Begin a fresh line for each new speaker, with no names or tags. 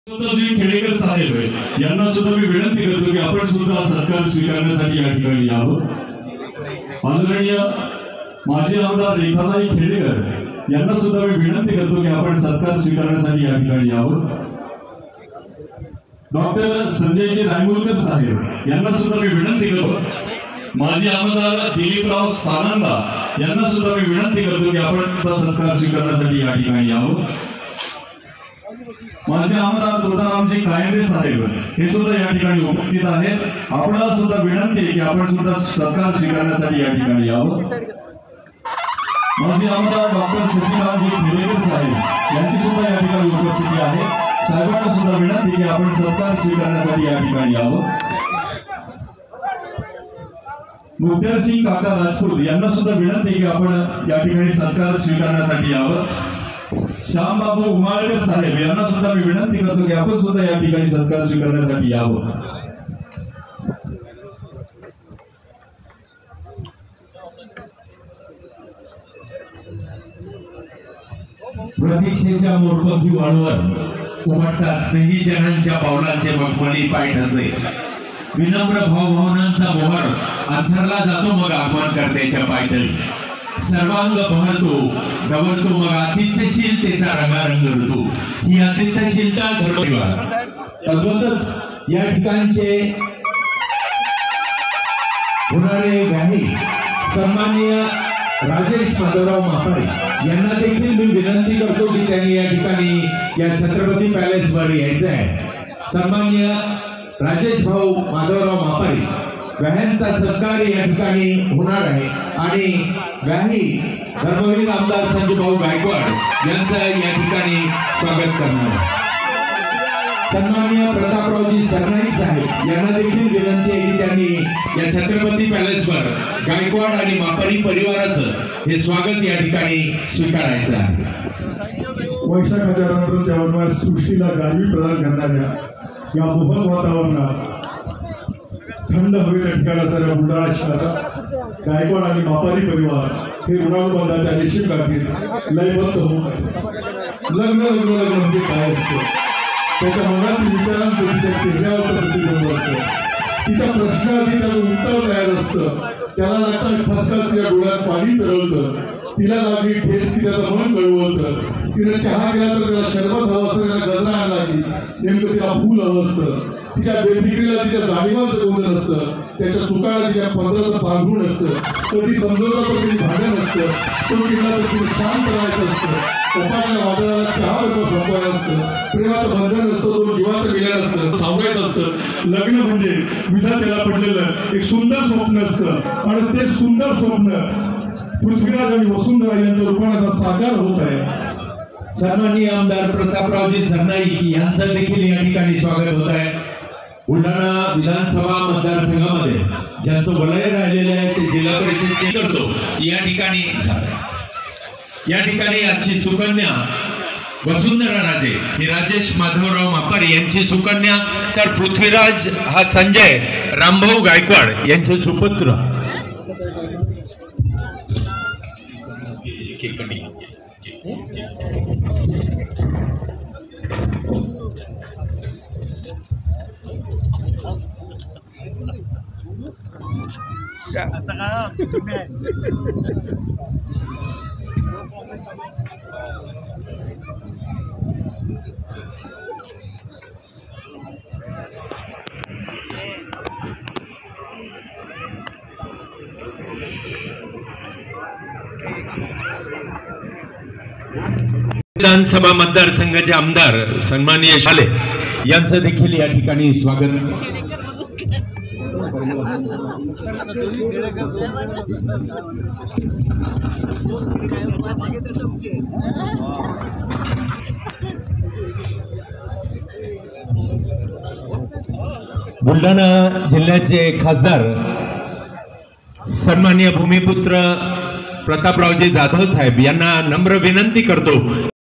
खेडेकर साहेब यांना सुद्धा मी विनंती करतो की आपण सुद्धा सत्कार स्वीकारण्यासाठी या ठिकाणी यावं। आदरणीय माजी आमदार रेखाताई खेडेकर यांना सुद्धा मी विनंती करतो की आपण सत्कार स्वीकारण्यासाठी या ठिकाणी यावं। डॉक्टर संजयजी रायमुलकर साहेब यांना सुद्धा मी विनंती करतो। माजी आमदार दिलीपराव सानंदा यांना सुद्धा मी विनंती करतो की आपण सत्कार स्वीकारण्यासाठी या ठिकाणी यावं। माजी आमदार तुळजारामजी कायंदे साहेब हे सुद्धा या ठिकाणी उपस्थित आहेत। आपल्याला सुद्धा विनंती आहे की आपण सुद्धा सत्कार स्वीकारण्यासाठी या ठिकाणी यावं। माजी आमदार डॉक्टर शशिकांतजी खेडेकर साहेब यांची सुद्धा या ठिकाणी उपस्थिती आहे। साहेबांना सुद्धा विनंती की आपण सत्कार स्वीकारण्यासाठी या ठिकाणी यावं। मुक्तेरसिंग काका राजपूत यांना सुद्धा विनंती की आपण या ठिकाणी सत्कार स्वीकारण्यासाठी यावं। श्यामबाबू उमाळकर साहेब यांना सुद्धा मी विनंती करतो की आपण सुद्धा या ठिकाणी सत्कार स्वीकारण्यासाठी यावं।
प्रतीक्षेच्या मोरपंखी वाळूवर उमटतात स्नेहीजनांच्या पावलांचे मखमली पाय ठसे। विनम्र भावभावनांचा मोहर अंतरला जातो मग आगमनकर्त्याच्या पायथ्याशी। सर्वांग बहरतो गवरतो मग आतिथ्यशीलतेचा रंगारंग ऋतू। ही आतिथ्यशीलता धर्मविवाह तद्वतच या ठिकाणचे होणारे गाही सन्माननीय राजेश माधवराव मापारी यांना देखील मी विनंती करतो की त्यांनी या ठिकाणी या छत्रपती पॅलेस वर यायचं आहे। सन्माननीय राजेश भाऊ माधवराव मापारी व्याह्यांचा सत्कार या ठिकाणी होणार आहे आणि व्याही धर्मवीर आमदार संजय भाऊ गायकवाड यांचं या ठिकाणी स्वागत करणार आहे। सन्माननीय प्रतापरावजी सरनाईक साहेब यांना देखील विनंती आहे की त्यांनी या छत्रपती पॅलेसवर गायकवाड आणि मापारी परिवाराचं हे स्वागत या ठिकाणी स्वीकारायचं आहे।
वैशाखाच्या नंतर त्यावर सृष्टीला गारवी प्रदान करणाऱ्या या मोहक वातावरणात थंड हवेच्या ठिकाणाचा बुलढाणा शहरात गायकवाड आणि मापारी परिवार हे ऋणानुबंधाच्या रेशीम गाठीत लयबद्ध होऊन लग्न लग्न लग्न म्हणजे काय असतं त्याच्या मनातील विचारांचं तिच्या चेहऱ्यावरचं प्रतिबिंब असतं। तिच्या प्रश्नाआधी त्याचं उत्तर तयार असतं। त्याला लागता ठसका तिच्या डोळ्यात पाणी तरळतं। तिला लागली ठेस की त्याचं मन कळवळतं। तिला चहा केला तर त्याला शरबत हवं असतं, त्याला गजरा आणला की नेमकं तिला फूल हवं असतं। तिच्या बेफिक्रीला तिच्या जाणीवांचं गोंधळ असतं। त्याच्या चुकाला तिच्या पदराचं पांघरूण असतं। कधी समजवलं तर तिने भांडण असतं। तो तिला तर तिने शांत राहायचं असतं। कपाळाच्या वादळाला चहा बरोबर संपवायचं असतं। प्रेमाचं बंधन असतं, तो जीवाचं मिलन असतं, सावरायचं असतं। लग्न म्हणजे विधात्याला पडलेलं एक सुंदर स्वप्न असतं आणि ते सुंदर स्वप्न पृथ्वीराज आणि वसुंधरा यांच्या रूपाने साकार होत आहे।
सन्माननीय आमदार प्रतापरावजी सरनाईक यांचं देखील या ठिकाणी स्वागत होत आहे। बुलढाणा विधानसभा मतदारसंघामध्ये ज्यांचं वलय राहिलेलं आहे ते जिल्हा परिषदचे करतो या ठिकाणी आजची सुकन्या वसुंधरा राजे ही राजेश माधवराव मापारी यांची सुकन्या, तर पृथ्वीराज हा संजय रामभाऊ गायकवाड यांचे सुपुत्र। विधानसभा मतदारसंघाचे आमदार सन्माननीय शाले यांचं देखील या ठिकाणी स्वागत। बुलढाणा जिल्ह्याचे खासदार सन्माननीय भूमिपुत्र प्रतापरावजी जाधव साहेब यांना नम्र विनंती करतो